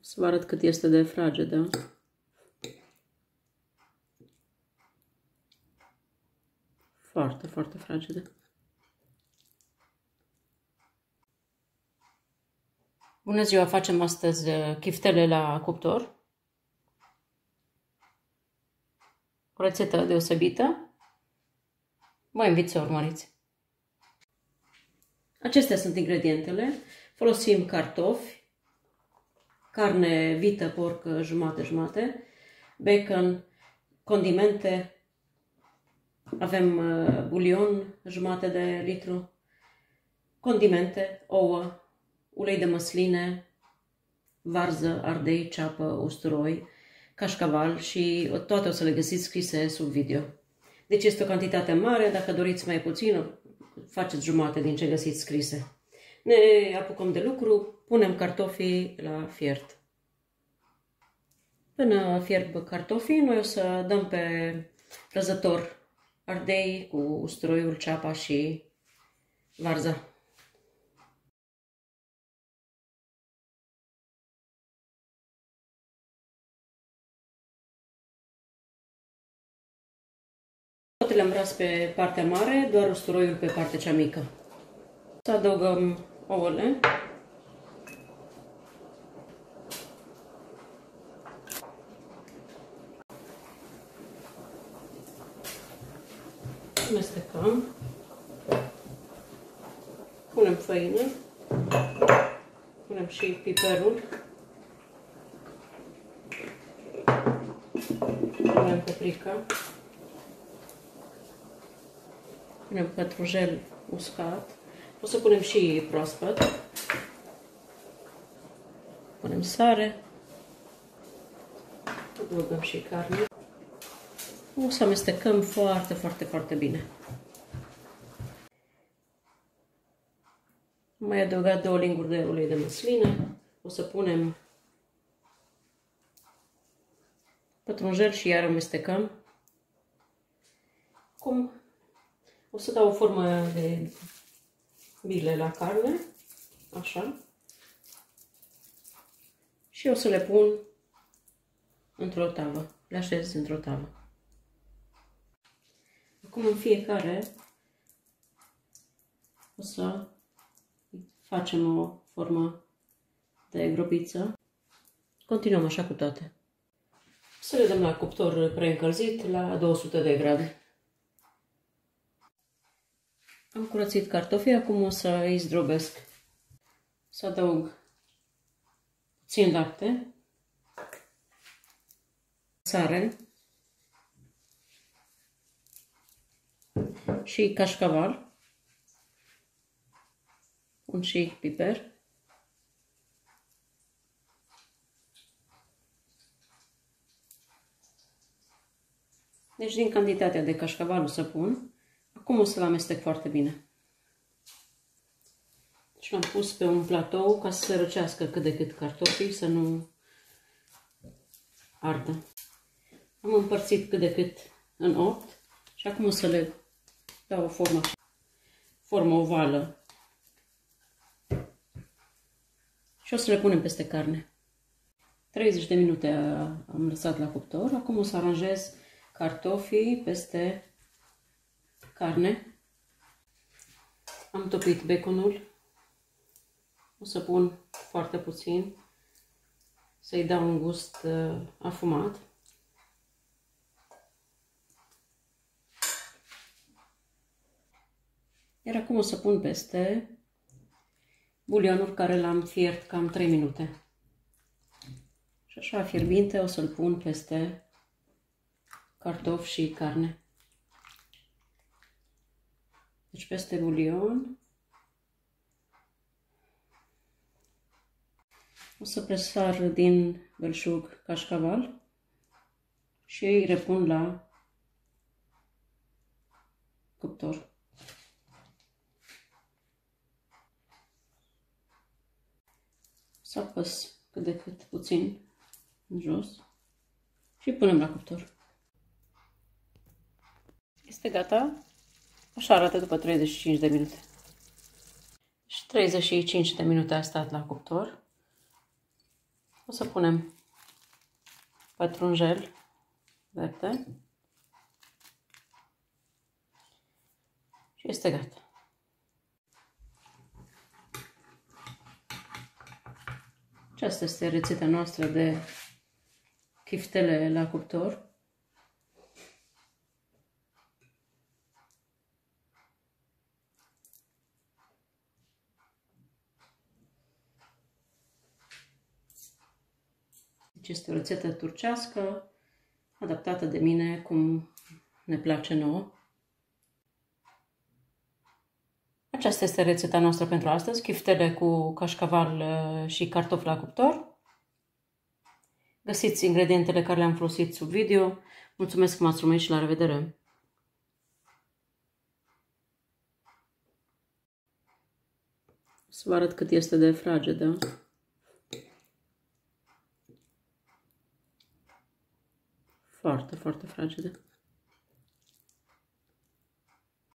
Să vă arăt cât este de fragedă. Foarte, foarte fragedă. Bună ziua! Facem astăzi chiftele la cuptor. O rețetă deosebită. Vă invit să urmăriți. Acestea sunt ingredientele. Folosim cartofi, carne vită, porc jumate-jumate, bacon, condimente, avem bulion, jumate de litru, condimente, ouă, ulei de măsline, varză, ardei, ceapă, usturoi, cașcaval și toate o să le găsiți scrise sub video. Deci este o cantitate mare, dacă doriți mai puțin, faceți jumate din ce găsiți scrise. Ne apucăm de lucru, punem cartofii la fiert. Până fierb cartofii, noi o să dăm pe răzător ardei cu usturoiul, ceapa și varza. Toate le-am ras pe partea mare, doar usturoiul pe partea cea mică. Să adăugăm ouăle. Amestecăm. Punem făină. Punem și piperul. Punem paprika. Punem pătrunjel uscat. O să punem și proaspăt. Punem sare. Adăugăm și carne. O să amestecăm foarte, foarte, foarte bine. Am mai adăugat 2 linguri de ulei de măsline. O să punem pătrunjel și iar amestecăm. Acum o să dau o formă de bile la carne, așa, și o să le pun într-o tavă, le așez într-o tavă. Acum în fiecare o să facem o formă de gropiță. Continuăm așa cu toate. Să le dăm la cuptor preîncălzit la 200 de grade. Am curățit cartofii, acum o să îi zdrobesc. Să adaug puțin lapte, sare și cașcaval, pun și piper. Deci din cantitatea de cașcaval o să pun. Acum o să-l amestec foarte bine. Și l-am pus pe un platou ca să se răcească cât de cât cartofii, să nu ardă. Am împărțit cât de cât în 8 și acum o să le dau o formă ovală. Și o să le punem peste carne. 30 de minute am lăsat la cuptor. Acum o să aranjez cartofii peste carne. Am topit baconul. O să pun foarte puțin, să-i dau un gust afumat. Iar acum o să pun peste bulionul care l-am fiert cam 3 minute. Și așa fierbinte o să-l pun peste cartofi și carne. Deci peste bulion. O să presar din belșug cașcaval și îi repun la cuptor. Să apăs cât de cât puțin în jos și punem la cuptor. Este gata. Așa arată după 35 de minute. Și 35 de minute a stat la cuptor. O să punem pătrunjel verde și este gata. Aceasta este rețeta noastră de chiftele la cuptor. Deci este o rețetă turcească, adaptată de mine cum ne place nouă. Aceasta este rețeta noastră pentru astăzi, chiftele cu cașcaval și cartofi la cuptor. Găsiți ingredientele care le-am folosit sub video. Mulțumesc că m-ați urmărit și la revedere! Să vă arăt cât este de fragedă. Foarte, foarte fragedă.